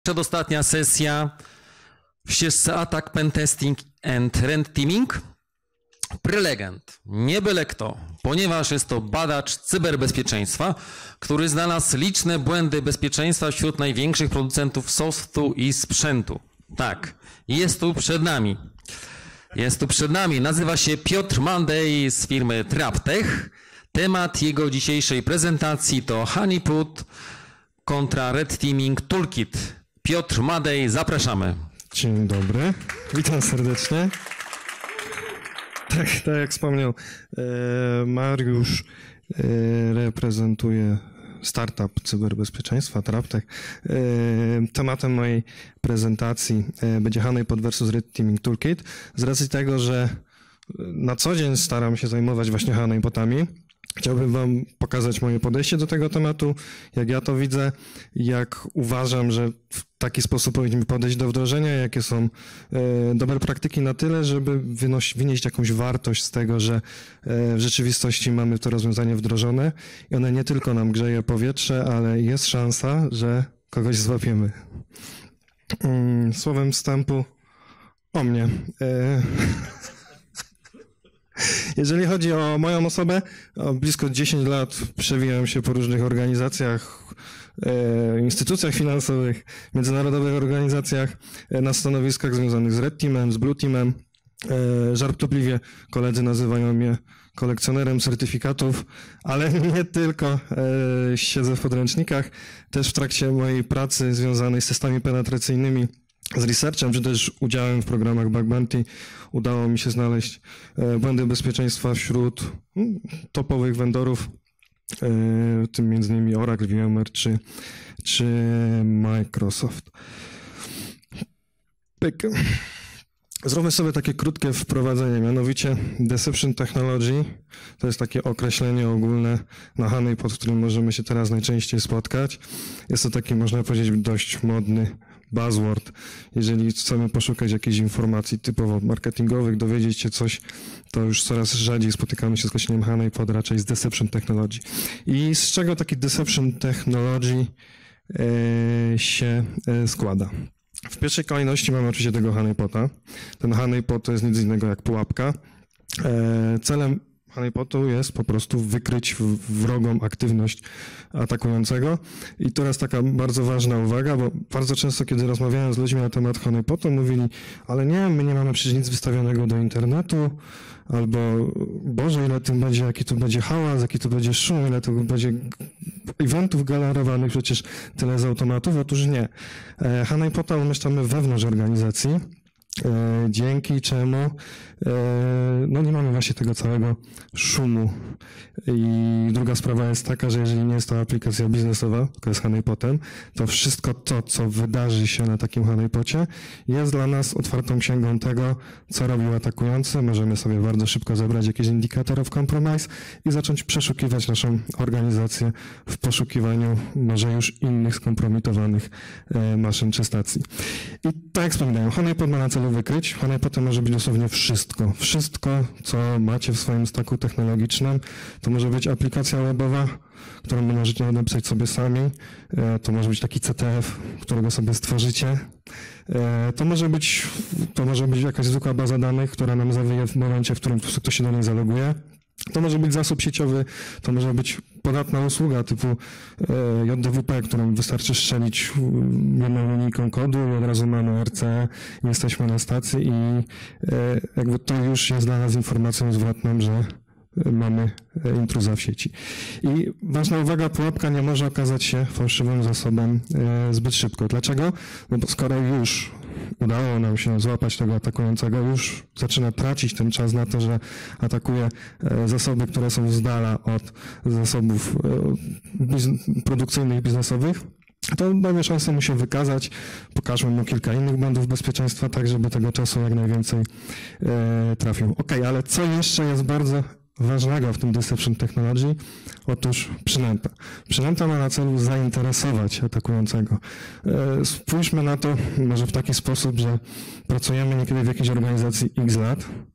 Przedostatnia sesja w ścieżce Attack, Pentesting and Red Teaming. Prelegent, nie byle kto, ponieważ jest to badacz cyberbezpieczeństwa, który znalazł liczne błędy bezpieczeństwa wśród największych producentów softu i sprzętu. Tak, jest tu przed nami. Nazywa się Piotr Mandej z firmy Traptech. Temat jego dzisiejszej prezentacji to Honeypot kontra Red Teaming Toolkit. Piotr Mandej, zapraszamy. Dzień dobry, witam serdecznie. Tak jak wspomniał Mariusz, reprezentuje startup cyberbezpieczeństwa Traptech. Tematem mojej prezentacji będzie Honeypot versus Red Teaming Toolkit. Z racji tego, że na co dzień staram się zajmować właśnie honeypotami, chciałbym wam pokazać moje podejście do tego tematu, jak ja to widzę, jak uważam, że w taki sposób powinniśmy podejść do wdrożenia, jakie są dobre praktyki na tyle, żeby wynieść jakąś wartość z tego, że w rzeczywistości mamy to rozwiązanie wdrożone i one nie tylko nam grzeje powietrze, ale jest szansa, że kogoś złapiemy. Słowem wstępu o mnie. Jeżeli chodzi o moją osobę, blisko 10 lat przewijałem się po różnych organizacjach, instytucjach finansowych, międzynarodowych organizacjach, na stanowiskach związanych z Red Teamem, z Blue Teamem. Żartobliwie koledzy nazywają mnie kolekcjonerem certyfikatów, ale nie tylko siedzę w podręcznikach, też w trakcie mojej pracy związanej z testami penetracyjnymi, z researchem, czy też udziałem w programach Bug Bounty udało mi się znaleźć błędy bezpieczeństwa wśród topowych vendorów, w tym między innymi Oracle, VMware czy Microsoft. Pyk. Zróbmy sobie takie krótkie wprowadzenie, mianowicie Deception Technology to jest takie określenie ogólne na Honeypot, w którym możemy się teraz najczęściej spotkać. Jest to taki, można powiedzieć, dość modny buzzword. Jeżeli chcemy poszukać jakichś informacji typowo marketingowych, dowiedzieć się coś, to już coraz rzadziej spotykamy się z określeniem Honeypot, raczej z Deception Technology. I z czego taki Deception Technology się składa? W pierwszej kolejności mamy oczywiście tego honeypota. Ten honeypot to jest nic innego jak pułapka. Celem honeypotu jest po prostu wykryć wrogą aktywność atakującego. I teraz taka bardzo ważna uwaga, bo bardzo często, kiedy rozmawiałem z ludźmi na temat honeypotu, mówili, ale nie, my nie mamy przecież nic wystawionego do internetu, albo Boże, ile tym będzie, jaki to będzie hałas, jaki to będzie szum, ile to będzie eventów generowanych, przecież tyle z automatów. Otóż nie. Honeypota umieszczamy wewnątrz organizacji, dzięki czemu no nie mamy właśnie tego całego szumu. I druga sprawa jest taka, że jeżeli nie jest to aplikacja biznesowa, tylko jest honeypotem, to wszystko to, co wydarzy się na takim honeypocie, jest dla nas otwartą księgą tego, co robił atakujący. Możemy sobie bardzo szybko zebrać jakiś indicator of compromise i zacząć przeszukiwać naszą organizację w poszukiwaniu może już innych skompromitowanych maszyn czy stacji. I tak jak wspominałem, honeypot ma na celu wykryć. Honeypotem może być dosłownie wszystko. Wszystko, co macie w swoim stacku technologicznym. To może być aplikacja webowa, którą możecie napisać sobie sami. To może być taki CTF, którego sobie stworzycie. To może być jakaś zwykła baza danych, która nam zawieje w momencie, w którym ktoś się do niej zaloguje. To może być zasób sieciowy, to może być podatna usługa typu JDWP, którą wystarczy strzelić jedną linijką kodu i od razu mamy RC, jesteśmy na stacji i jakby to już jest dla nas informacją zwrotną, że mamy intruza w sieci. I ważna uwaga, pułapka nie może okazać się fałszywym zasobem zbyt szybko. Dlaczego? No bo skoro już udało nam się złapać tego atakującego, już zaczyna tracić ten czas na to, że atakuje zasoby, które są z dala od zasobów produkcyjnych, biznesowych, to damy szansę mu się wykazać, pokażmy mu kilka innych błędów bezpieczeństwa, tak żeby tego czasu jak najwięcej trafił. Okej, ale co jeszcze jest bardzo ważnego w tym Deception Technology? Otóż przynęta. Przynęta ma na celu zainteresować atakującego. Spójrzmy na to może w taki sposób, że pracujemy niekiedy w jakiejś organizacji X lat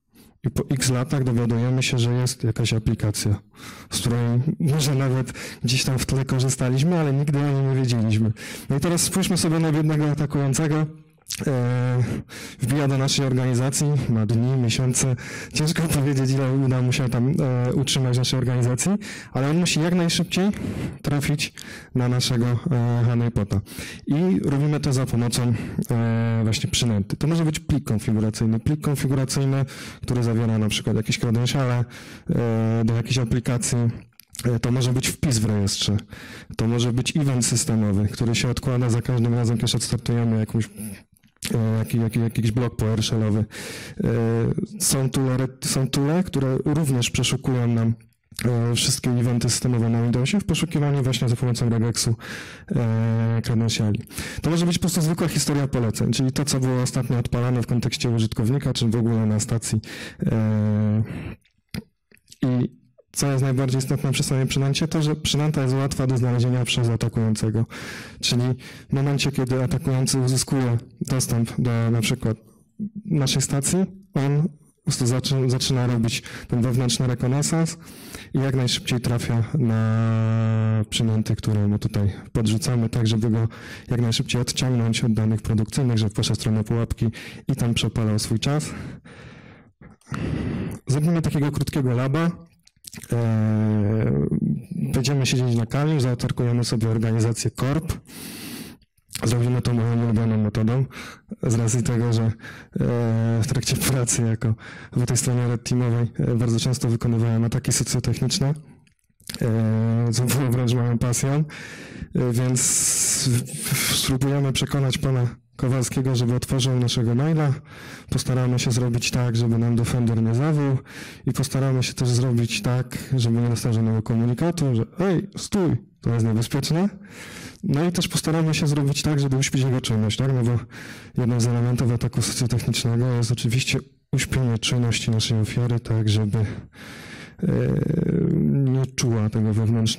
i po x latach dowiadujemy się, że jest jakaś aplikacja, z której może nawet gdzieś tam w tle korzystaliśmy, ale nigdy o niej nie wiedzieliśmy. No i teraz spójrzmy sobie na biednego atakującego. Wbija do naszej organizacji, ma dni, miesiące, ciężko powiedzieć, ile uda mu się tam utrzymać w naszej organizacji, ale on musi jak najszybciej trafić na naszego honeypota. I robimy to za pomocą właśnie przynęty. To może być plik konfiguracyjny, który zawiera na przykład jakieś credentiale do jakiejś aplikacji. To może być wpis w rejestrze, to może być event systemowy, który się odkłada za każdym razem, kiedy odstartujemy jakiś blok PowerShellowy. Są toole, które również przeszukują nam wszystkie eventy systemowe na Windowsie w poszukiwaniu właśnie za pomocą regexu credentiali. To może być po prostu zwykła historia poleceń, czyli to, co było ostatnio odpalane w kontekście użytkownika, czy w ogóle na stacji. I co jest najbardziej istotne przy samej przynęcie, to, że przynęta jest łatwa do znalezienia przez atakującego. Czyli w momencie, kiedy atakujący uzyskuje dostęp do na przykład naszej stacji, on po prostu zaczyna robić ten wewnętrzny rekonesans i jak najszybciej trafia na przynęty, które mu tutaj podrzucamy, tak żeby go jak najszybciej odciągnąć od danych produkcyjnych, żeby poszedł w stronę pułapki i tam przepalał swój czas. Zrobimy takiego krótkiego laba. Będziemy siedzieć na kali, zaatakujemy sobie organizację Corp. Zrobimy to moją ulubioną metodą, z racji tego, że w trakcie pracy w tej stronie red teamowej bardzo często wykonywałem ataki socjotechniczne, co było wręcz moją pasją, więc spróbujemy przekonać pana Kowalskiego, żeby otworzył naszego maila. Postaramy się zrobić tak, żeby nam Defender nie zawył i postaramy się też zrobić tak, żeby nie dostał żadnego komunikatu, że ej, stój, to jest niebezpieczne. No i też postaramy się zrobić tak, żeby uśpić jego czujność, tak? No bo jednym z elementów ataku socjotechnicznego jest oczywiście uśpienie czujności naszej ofiary, tak żeby nie czuła tego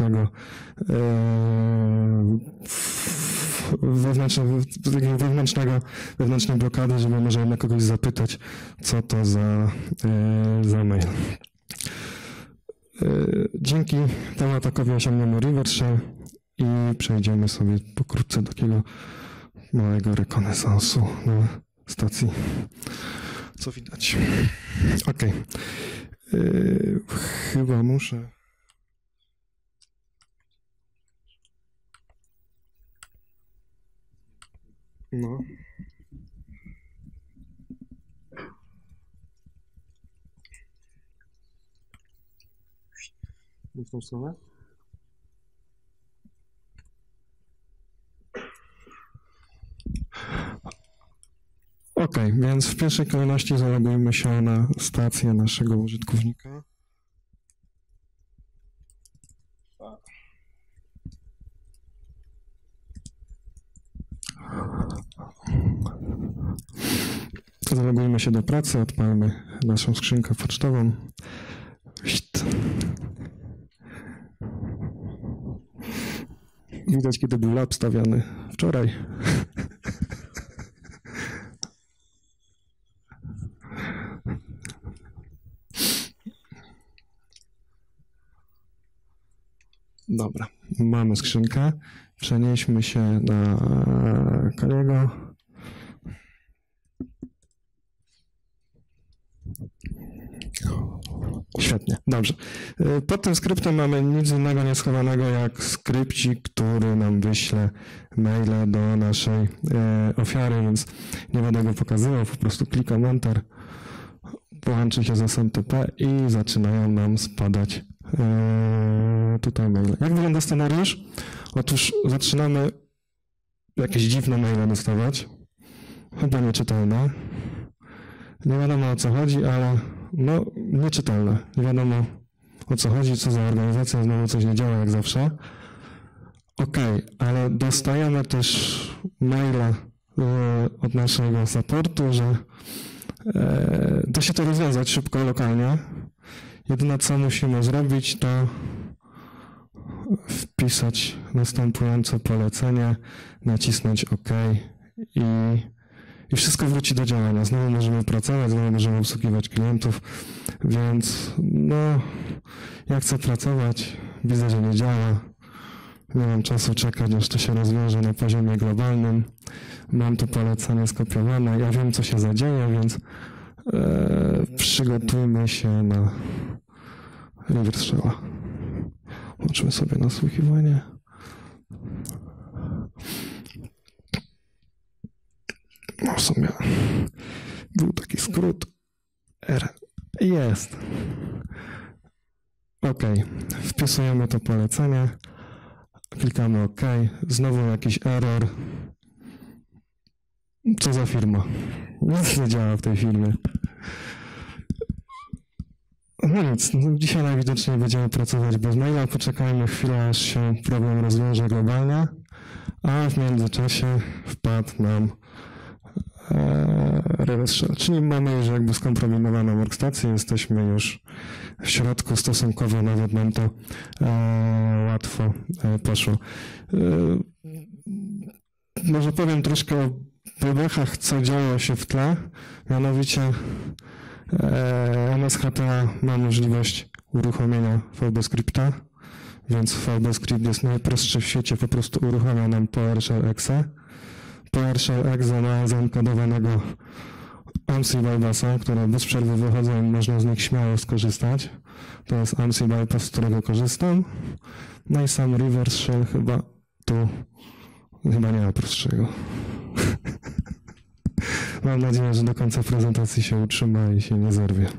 wewnętrznej blokady, żeby może jednak kogoś zapytać, co to za mail. Dzięki temu atakowi osiągniemy reverse shell i przejdziemy sobie pokrótce do takiego małego rekonesansu na stacji. Co widać? OK. Chyba muszę... No. W tą stronę? OK, więc w pierwszej kolejności zalogujmy się na stację naszego użytkownika. Zalogujmy się do pracy, odpalmy naszą skrzynkę pocztową. Widać, kiedy był lab stawiany wczoraj. Dobra, mamy skrzynkę. Przenieśmy się na Kaliego. Świetnie, dobrze. Pod tym skryptem mamy nic innego nieschowanego jak skrypcik, który nam wyśle maile do naszej ofiary, więc nie będę go pokazywał, po prostu klikam Enter, połączy się z SMTP i zaczynają nam spadać tutaj maile. Jak wygląda scenariusz? Otóż zaczynamy jakieś dziwne maile dostawać, chyba nieczytelne. Nie wiadomo o co chodzi, ale no nieczytelne. Nie wiadomo o co chodzi, co za organizacja, znowu coś nie działa jak zawsze. OK, ale dostajemy też maile od naszego supportu, że da się to rozwiązać szybko, lokalnie. Jedyne co musimy zrobić, to wpisać następujące polecenie, nacisnąć OK i i wszystko wróci do działania. Znowu możemy pracować, znowu możemy obsługiwać klientów, więc no, ja chcę pracować, widzę, że nie działa, nie mam czasu czekać, aż to się rozwiąże na poziomie globalnym. Mam to polecenie skopiowane, ja wiem, co się zadzieje, więc przygotujmy się na reverse shell'a. Włączmy sobie nasłuchiwanie. No w sumie był taki skrót R. Jest. OK. Wpisujemy to polecenie. Klikamy OK. Znowu jakiś error. Co za firma? Nic nie działa w tej firmie. No nic, dzisiaj najwidoczniej będziemy pracować bez maila. Poczekajmy chwilę, aż się problem rozwiąże globalnie, a w międzyczasie wpadł nam reverse shell, czyli mamy już jakby skompromitowaną workstację, jesteśmy już w środku, stosunkowo nawet nam to łatwo poszło. Może powiem troszkę o bebechach, co działo się w tle, mianowicie MSHTA ma możliwość uruchomienia VB-scripta, więc VB-script jest najprostszy w świecie, po prostu uruchamia nam PowerShell-exe. PowerShell-exe ma zaenkodowanego AMSI bypassa, które bez przerwy wychodzą i można z nich śmiało skorzystać. To jest AMSI bypass, z którego korzystam. No i sam reverse shell chyba nie ma prostszego. Mam nadzieję, że do końca prezentacji się utrzyma i się nie zerwie.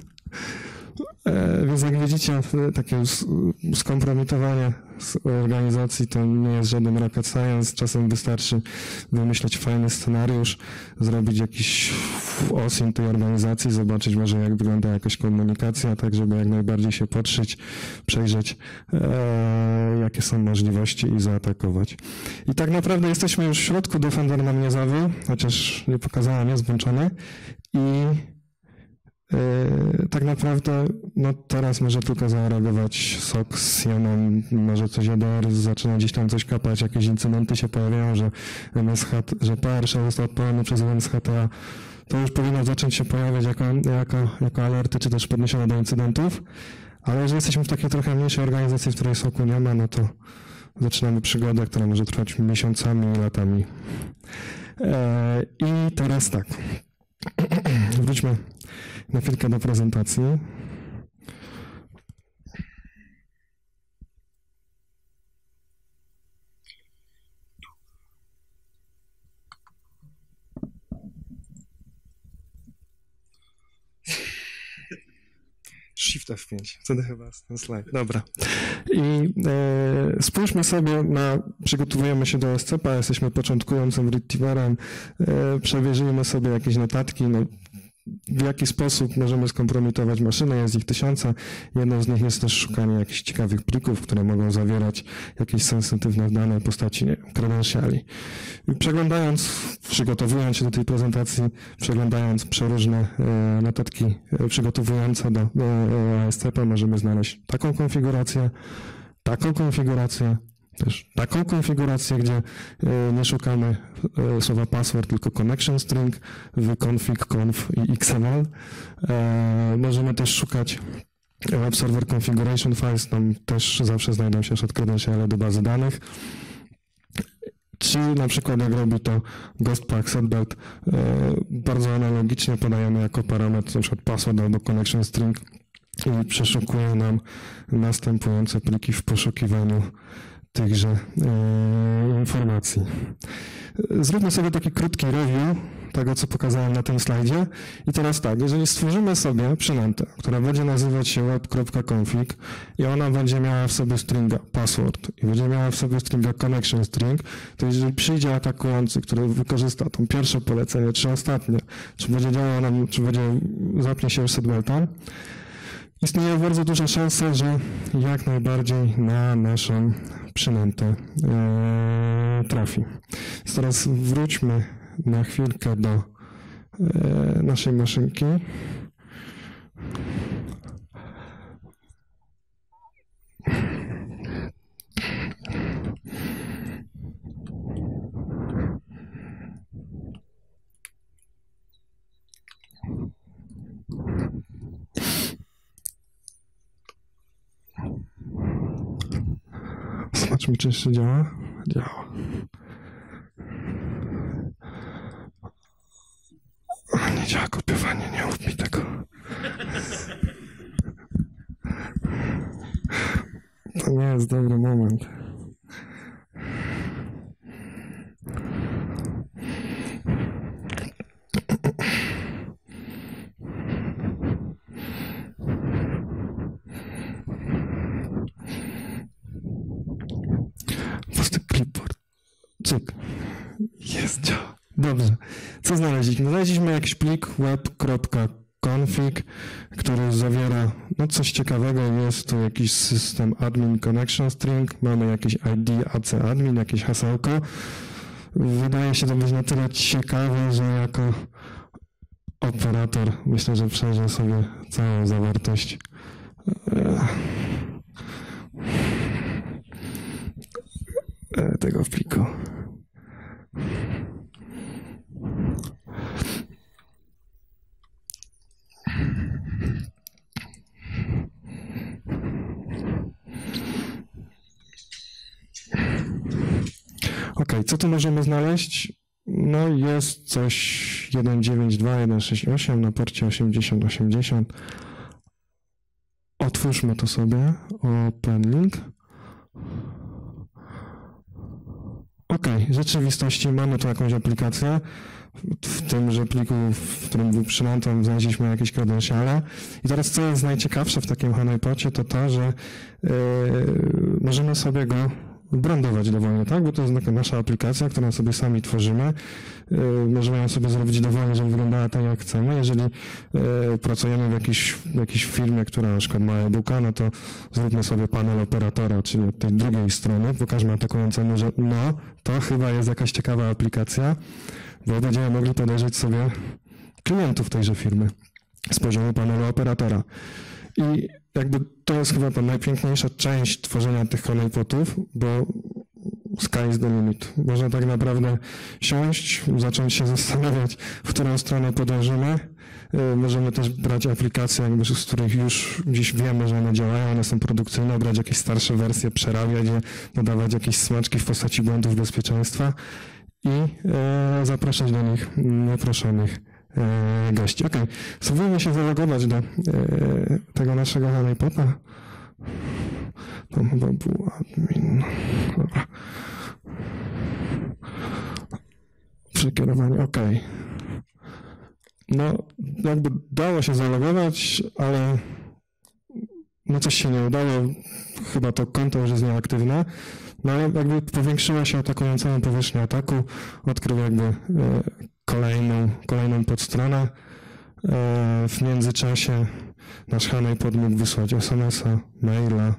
Więc jak widzicie, takie skompromitowanie z organizacji to nie jest żaden rocket science. Czasem wystarczy wymyśleć fajny scenariusz, zrobić jakiś OSINT tej organizacji, zobaczyć może jak wygląda jakaś komunikacja, tak żeby jak najbardziej się podszyć, przejrzeć jakie są możliwości i zaatakować. I tak naprawdę jesteśmy już w środku, Defender nam nie zawył, chociaż nie pokazałem, jest włączony i tak naprawdę no teraz może tylko zareagować SOC z Sieną, może coś EDR zaczyna gdzieś tam coś kapać, jakieś incydenty się pojawiają, że PowerShell został odpalony przez MSHTA, to już powinno zacząć się pojawiać jako alerty, czy też podniesione do incydentów, ale jeżeli jesteśmy w takiej trochę mniejszej organizacji, w której SOC-u nie ma, no to zaczynamy przygodę, która może trwać miesiącami i latami. I teraz tak, wróćmy na chwilkę do prezentacji. Shift F5, wtedy chyba jest ten slajd. Dobra. I spójrzmy sobie przygotowujemy się do SCP, jesteśmy początkującym retrieverem, przewierzymy sobie jakieś notatki, w jaki sposób możemy skompromitować maszynę, jest ich tysiące. Jedną z nich jest też szukanie jakichś ciekawych plików, które mogą zawierać jakieś sensytywne dane w postaci credentiali. Przygotowując się do tej prezentacji, przeglądając przeróżne notatki przygotowujące do SCP, możemy znaleźć taką konfigurację, też taką konfigurację, gdzie nie szukamy słowa password, tylko connection string, config, conf i XML. Możemy też szukać web server configuration files, tam też zawsze znajdą się credentiale do bazy danych. Czy na przykład jak robi to Ghostpack Setbelt, bardzo analogicznie podajemy jako parametr na przykład password albo connection string i przeszukuje nam następujące pliki w poszukiwaniu tychże informacji. Zróbmy sobie taki krótki review tego, co pokazałem na tym slajdzie. I teraz tak, jeżeli stworzymy sobie przynętę, która będzie nazywać się web.config i ona będzie miała w sobie stringa password i będzie miała w sobie stringa connection string, to jeżeli przyjdzie atakujący, który wykorzysta to pierwsze polecenie, czy ostatnie, czy będzie działał nam, czy zapnie się setbeltem, istnieje bardzo duża szansa, że jak najbardziej na naszą przynętę trafi. Więc teraz wróćmy na chwilkę do naszej maszynki. Zobaczmy, czy jeszcze działa. Działa. Nie działa kopiowanie, nie mów mi tego. To nie jest dobry moment. Prosty clipboard. Cyk. Jest, działa. Dobrze. Co znaleźliśmy? Znaleźliśmy jakiś plik web.config, który zawiera coś ciekawego. Jest tu jakiś system admin connection string, mamy jakieś ID AC admin, jakieś hasełko. Wydaje się to być na tyle ciekawe, że jako operator myślę, że przejrzę sobie całą zawartość tego pliku. Ok, co tu możemy znaleźć? No jest coś 192.168 na porcie 8080. Otwórzmy to sobie. Open link. Ok, w rzeczywistości mamy tu jakąś aplikację. W tymże pliku, w którym był przynętą, znaleźliśmy jakieś kredensiale. I teraz co jest najciekawsze w takim honeypocie, to to, że możemy sobie go brandować dowolnie, tak? Bo to jest taka nasza aplikacja, którą sobie sami tworzymy. Możemy ją sobie zrobić dowolnie, żeby wyglądała tak, jak chcemy. Jeżeli pracujemy w jakiejś firmie, która na przykład ma e-booka, no to zróbmy sobie panel operatora, czyli od tej drugiej strony. Pokażmy atakującemu, że no, to chyba jest jakaś ciekawa aplikacja, bo będziemy mogli podejrzeć sobie klientów tejże firmy z poziomu panelu operatora. I jakby to jest chyba ta najpiękniejsza część tworzenia tych honeypotów, bo sky is the limit. Można tak naprawdę siąść, zacząć się zastanawiać, w którą stronę podążymy. Możemy też brać aplikacje, jakby, z których już gdzieś wiemy, że one działają, one są produkcyjne, brać jakieś starsze wersje, przerabiać je, dodawać jakieś smaczki w postaci błędów bezpieczeństwa i zapraszać do nich nieproszonych gości. Ok, spróbujmy się zalogować do tego naszego honeypota. Tam chyba był admin. Dobra. Przekierowanie, ok. No, jakby dało się zalogować, ale no coś się nie udało. Chyba to konto już jest nieaktywne. No ale jakby powiększyła się atakującą powierzchnię ataku, odkrył jakby kolejną podstronę. W międzyczasie nasz honeypot mógł wysłać SMS-a, maila,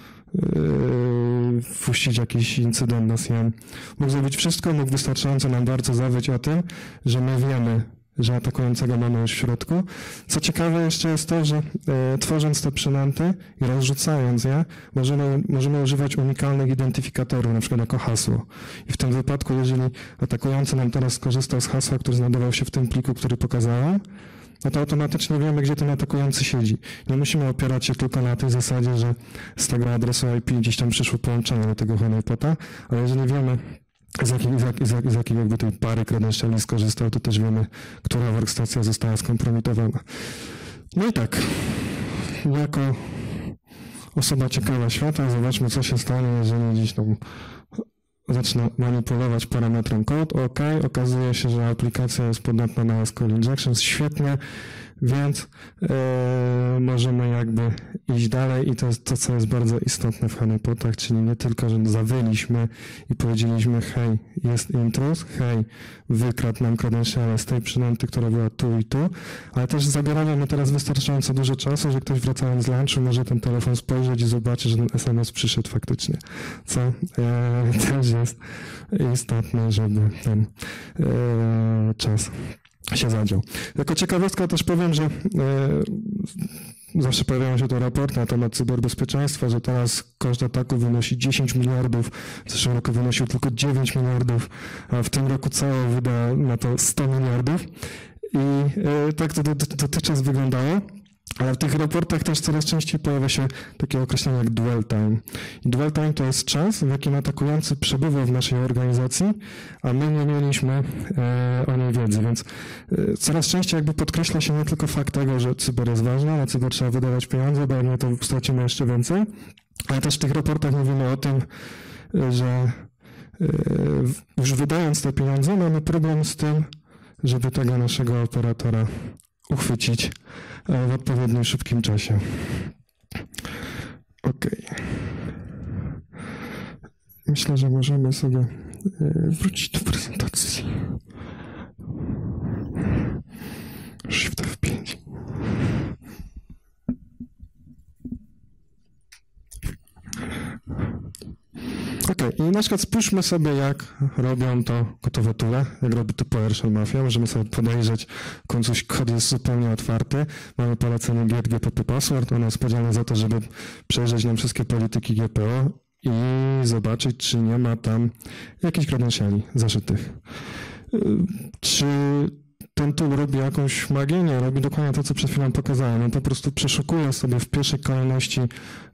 wpuścić jakiś incydent na SIEM. Mógł zrobić wszystko, mógł wystarczająco nam bardzo zawyć o tym, że my wiemy, że atakującego mamy już w środku. Co ciekawe jeszcze jest to, że tworząc te przynęty i rozrzucając je, możemy używać unikalnych identyfikatorów, na przykład jako hasło. I w tym wypadku, jeżeli atakujący nam teraz skorzystał z hasła, który znajdował się w tym pliku, który pokazałem, no to automatycznie wiemy, gdzie ten atakujący siedzi. Nie musimy opierać się tylko na tej zasadzie, że z tego adresu IP gdzieś tam przyszło połączenie do tego honeypota, ale jeżeli wiemy, z jakiej jakby tej pary kredensiali skorzystał, to też wiemy, która workstacja została skompromitowana. No i tak, jako osoba ciekawa świata, zobaczmy, co się stanie, jeżeli gdzieś tam zacznę manipulować parametrem code. OK, okazuje się, że aplikacja jest podatna na SQL injections, świetnie, więc możemy jakby iść dalej i to jest to, co jest bardzo istotne w honeypotach, czyli nie tylko, że zawyliśmy i powiedzieliśmy, hej, jest intruz, hej, wykradł nam kredensiale z tej przynęty, która była tu i tu, ale też zabieramy mu teraz wystarczająco dużo czasu, że ktoś wracając z lunchu może ten telefon spojrzeć i zobaczy, że ten SMS przyszedł faktycznie, co też jest istotne, żeby ten czas się zadział. Jako ciekawostka też powiem, że zawsze pojawiają się to raporty na temat cyberbezpieczeństwa, że teraz koszt ataku wynosi 10 miliardów, w zeszłym roku wynosił tylko 9 miliardów, a w tym roku cało wyda na to 100 miliardów. I tak to dotychczas wyglądało. Ale w tych raportach też coraz częściej pojawia się takie określenie jak dwell time. I dwell time to jest czas, w jakim atakujący przebywał w naszej organizacji, a my nie mieliśmy o niej wiedzy, więc coraz częściej jakby podkreśla się nie tylko fakt tego, że cyber jest ważny, na cyber trzeba wydawać pieniądze, bo jak nie, to stracimy jeszcze więcej, ale też w tych raportach mówimy o tym, że już wydając te pieniądze mamy problem z tym, żeby tego naszego operatora uchwycić w odpowiednim szybkim czasie. OK. Myślę, że możemy sobie wrócić do prezentacji. Shift F5. OK, i na przykład spójrzmy sobie, jak robią to gotowe toole, jak robi to PowerShell Mafia. Możemy sobie podejrzeć, w końcu kod jest zupełnie otwarty. Mamy polecenie get gpp password, ono jest podzielone za to, żeby przejrzeć nam wszystkie polityki GPO i zobaczyć, czy nie ma tam jakichś credentiali zaszytych. Czy ten tool robi jakąś magię? Nie, robi dokładnie to, co przed chwilą pokazałem. On po prostu przeszukuje sobie w pierwszej kolejności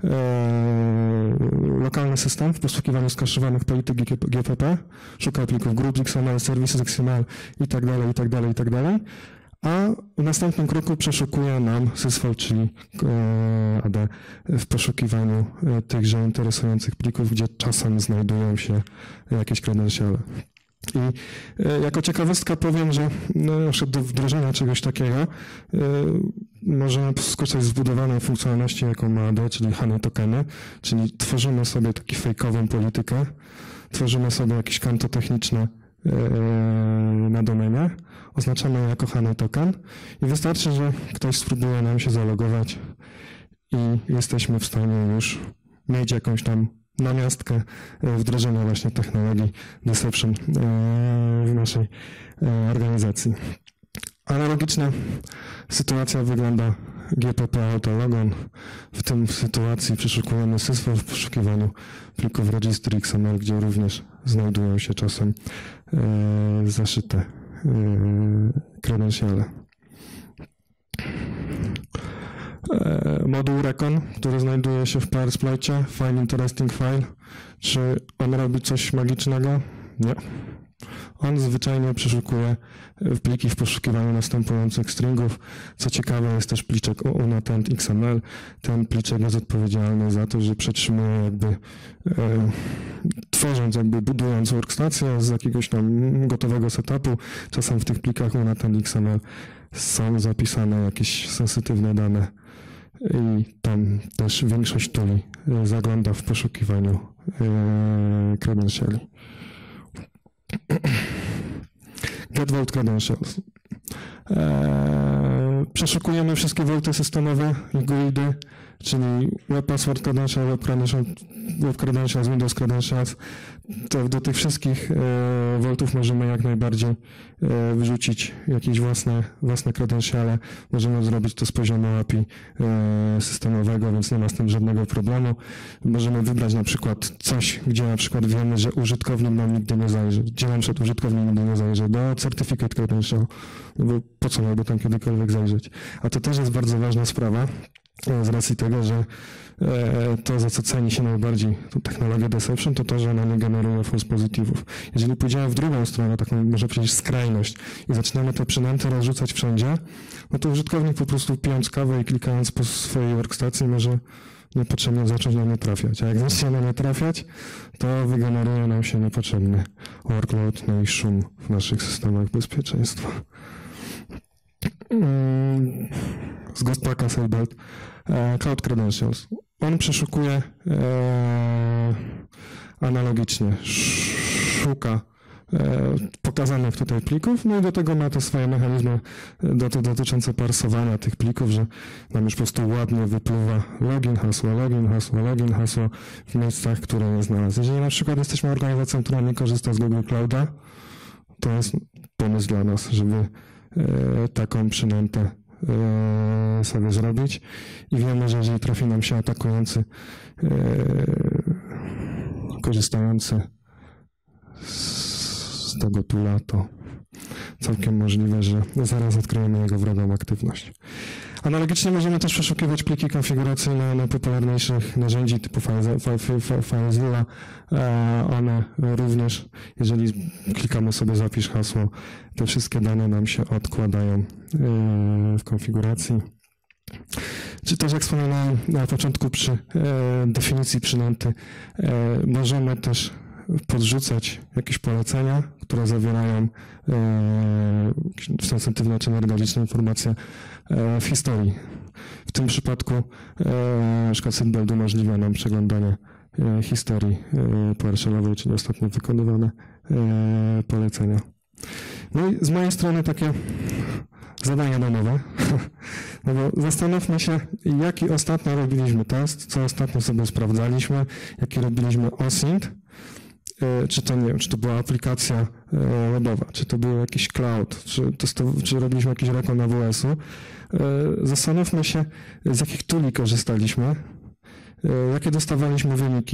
lokalny system w poszukiwaniu skaszowanych polityk GPP, szuka plików groups XML, services XML i tak dalej, a w następnym kroku przeszukuje nam sysfall, czyli AD w poszukiwaniu tychże interesujących plików, gdzie czasem znajdują się jakieś credentiale. I jako ciekawostkę powiem, że do wdrożenia czegoś takiego możemy skorzystać z zbudowanej funkcjonalności, jaką ma AD, czyli honey tokeny, czyli tworzymy sobie taką fejkową politykę, tworzymy sobie jakieś konto techniczne na domenie, oznaczamy je jako honey token i wystarczy, że ktoś spróbuje nam się zalogować i jesteśmy w stanie już mieć jakąś tam namiastkę wdrożenia właśnie technologii deception w naszej organizacji. Analogiczna sytuacja wygląda GPP Autologon. W tym sytuacji przeszukujemy sysfall w poszukiwaniu plików registry XML, gdzie również znajdują się czasem zaszyte credentiale. Moduł Recon, który znajduje się w PowerSploit'cie, Find Interesting File. Czy on robi coś magicznego? Nie. On zwyczajnie przeszukuje pliki w poszukiwaniu następujących stringów. Co ciekawe, jest też pliczek unattend XML. Ten pliczek jest odpowiedzialny za to, że przetrzymuje budując workstację z jakiegoś tam gotowego setupu. Czasem w tych plikach unattend XML są zapisane jakieś sensytywne dane i tam też większość tuli zagląda w poszukiwaniu credentiali. Get Vault Credentials. Przeszukujemy wszystkie vaulty systemowe i GUID-y, czyli Web Password Credential, Web Credentials, Windows Credentials. To do tych wszystkich vaultów możemy jak najbardziej wrzucić jakieś własne credentiale. Możemy zrobić to z poziomu API systemowego, więc nie ma z tym żadnego problemu. Możemy wybrać na przykład coś, gdzie na przykład wiemy, że użytkownik nam nigdy nie zajrzy. Gdzie na przykład użytkownik nigdy nie zajrzy? Do Certificate Credential. No bo po co miałby tam kiedykolwiek zajrzeć? A to też jest bardzo ważna sprawa, z racji tego, że to, za co ceni się najbardziej tą technologię deception, to, że ona nie generuje false pozytywów. Jeżeli pójdziemy w drugą stronę, taką może powiedzieć skrajność i zaczynamy te przynęty rozrzucać wszędzie, no to użytkownik po prostu pijąc kawę i klikając po swojej workstacji może niepotrzebnie zacząć na nie trafiać. A jak zacznie na nie trafiać, to wygeneruje nam się niepotrzebny workload, no i szum w naszych systemach bezpieczeństwa. Z Ghostpacka Sailbelt, Cloud Credentials. On przeszukuje analogicznie, szuka pokazanych tutaj plików, no i do tego ma te swoje mechanizmy dotyczące parsowania tych plików, że nam już po prostu ładnie wypływa login, hasło w miejscach, które nie znalazł. Jeżeli na przykład jesteśmy organizacją, która nie korzysta z Google Clouda, to jest pomysł dla nas, żeby taką przynętę sobie zrobić i wiemy, że jeżeli trafi nam się atakujący korzystający z tego toola, to całkiem możliwe, że zaraz odkryjemy jego wrogą aktywność. Analogicznie możemy też przeszukiwać pliki konfiguracyjne najpopularniejszych narzędzi typu FileZilla. One również, jeżeli klikamy sobie zapisz hasło, te wszystkie dane nam się odkładają w konfiguracji. Czy też jak wspominałem na początku przy definicji przynęty, możemy też podrzucać jakieś polecenia, które zawierają sensitywne czy neurologiczne informacje w historii. W tym przypadku na przykład Seatbelt umożliwia nam przeglądanie historii PowerShellowej, czyli ostatnio wykonywane polecenia. No i z mojej strony takie zadania domowe, no bo zastanówmy się, jaki ostatnio robiliśmy test, co ostatnio sobie sprawdzaliśmy, jaki robiliśmy OSINT, czy to, nie wiem, czy to była aplikacja webowa, czy to był jakiś cloud, czy robiliśmy jakiś rekon AWS-u. Zastanówmy się, z jakich tuli korzystaliśmy, jakie dostawaliśmy wyniki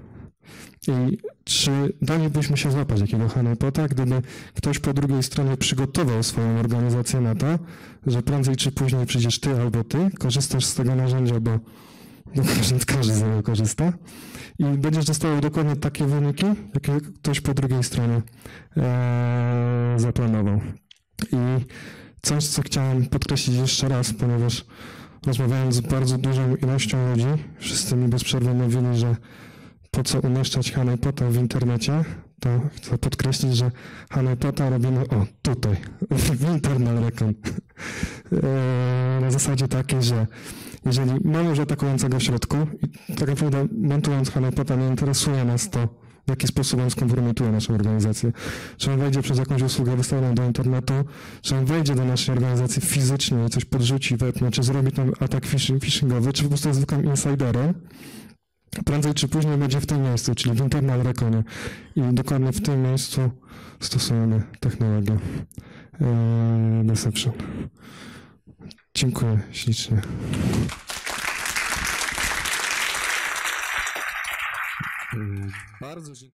i czy dalibyśmy się złapać jakiego honeypota, gdyby ktoś po drugiej stronie przygotował swoją organizację na to, że prędzej czy później przyjdziesz ty albo ty, korzystasz z tego narzędzia, bo każdy z niego korzysta i będziesz dostawał dokładnie takie wyniki, jakie ktoś po drugiej stronie zaplanował. I coś, co chciałem podkreślić jeszcze raz, ponieważ rozmawiając z bardzo dużą ilością ludzi, wszyscy mi bez przerwy mówili, że po co umieszczać honeypota w internecie, to chcę podkreślić, że honeypota robimy tutaj, w internal recon. Na zasadzie takiej, że jeżeli mamy już atakującego w środku i tak naprawdę montując honeypota nie interesuje nas to, w jaki sposób on skompromituje naszą organizację. Czy on wejdzie przez jakąś usługę wystawioną do internetu, czy on wejdzie do naszej organizacji fizycznie i coś podrzuci, wepnie, czy zrobi tam atak phishingowy, czy po prostu jest zwykłym insiderem, prędzej czy później będzie w tym miejscu, czyli w internal reconie. I dokładnie w tym miejscu stosujemy technologię Deception. Dziękuję ślicznie. Bardzo dziękuję.